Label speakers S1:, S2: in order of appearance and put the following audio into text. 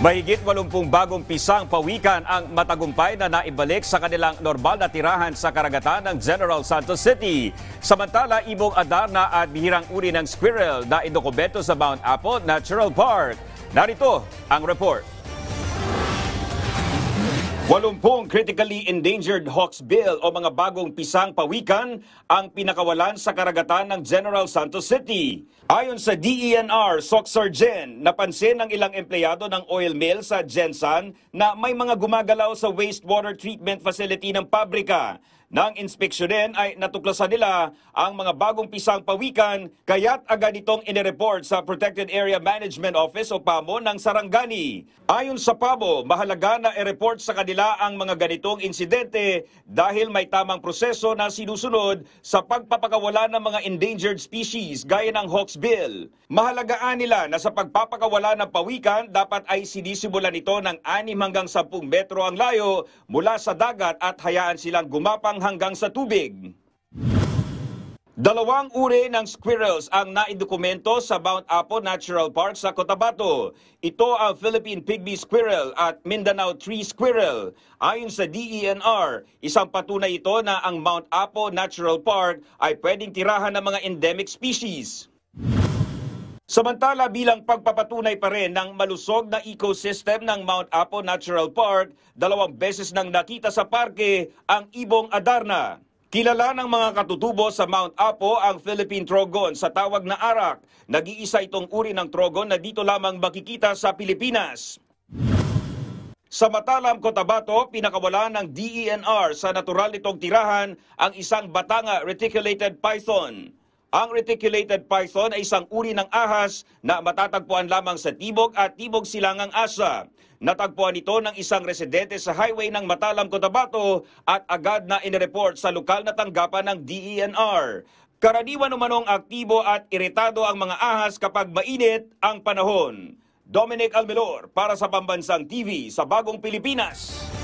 S1: Mahigit 80 bagong pisang pawikan ang matagumpay na naibalik sa kanilang normal na tirahan sa karagatan ng General Santos City. Samantala, ibong adarna at bihirang uri ng squirrel na idokumento sa Mount Apo Natural Park. Narito ang report. 80 critically endangered hawksbill o mga bagong pisang pawikan ang pinakawalan sa karagatan ng General Santos City. Ayon sa DENR, SOCSARGEN, napansin ng ilang empleyado ng oil mill sa Gensan na may mga gumagalaw sa wastewater treatment facility ng pabrika. Nang inspeksyonin ay natuklasan nila ang mga bagong pisang pawikan, kaya't agad itong inireport sa Protected Area Management Office o PAMO ng Sarangani. Ayon sa PAMO, mahalaga na i-report sa kanila ang mga ganitong insidente dahil may tamang proseso na sinusunod sa pagpapakawala ng mga endangered species gaya ng hawksbill. Mahalagaan nila na sa pagpapakawala ng pawikan, dapat ay sinisimulan ito ng 6 hanggang 10 metro ang layo mula sa dagat at hayaan silang gumapang hanggang sa tubig. 2 uri ng squirrels ang naidokumento sa Mount Apo Natural Park sa Cotabato. Ito ang Philippine Pygmy Squirrel at Mindanao Tree Squirrel. Ayon sa DENR, isang patunay ito na ang Mount Apo Natural Park ay pwedeng tirahan ng mga endemic species. Samantala, bilang pagpapatunay pa rin ng malusog na ecosystem ng Mount Apo Natural Park, 2 beses nang nakita sa parke ang ibong adarna. Kilala ng mga katutubo sa Mount Apo ang Philippine Trogon sa tawag na arak. Nag-iisa itong uri ng trogon na dito lamang makikita sa Pilipinas. Sa Matalam, Cotabato, pinakawala ng DENR sa natural nitong tirahan ang isang batanga reticulated python. Ang reticulated python ay isang uri ng ahas na matatagpuan lamang sa Tibog at Tibog Silangang Asa. Natagpuan ito ng isang residente sa highway ng Matalam, Cotabato at agad na inireport sa lokal na tanggapan ng DENR. Karaniwan umanong aktibo at iritado ang mga ahas kapag mainit ang panahon. Dominic Almelor para sa Pambansang TV sa Bagong Pilipinas.